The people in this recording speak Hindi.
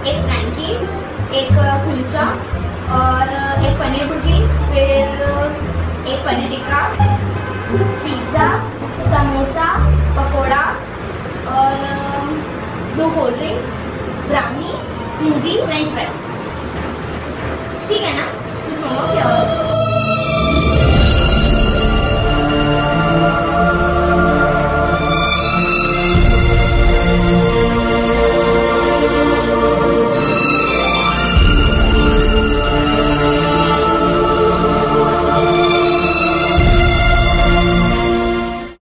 एक फ्रैंकी, एक कुलचा और एक पनीर भुर्जी, फिर एक पनीर टिक्का, पिज्ज़ा, समोसा, पकोड़ा और 2 cold drink, brownie, smoothie, French fries. ठीक है ना? कुछ मंगाओ क्या?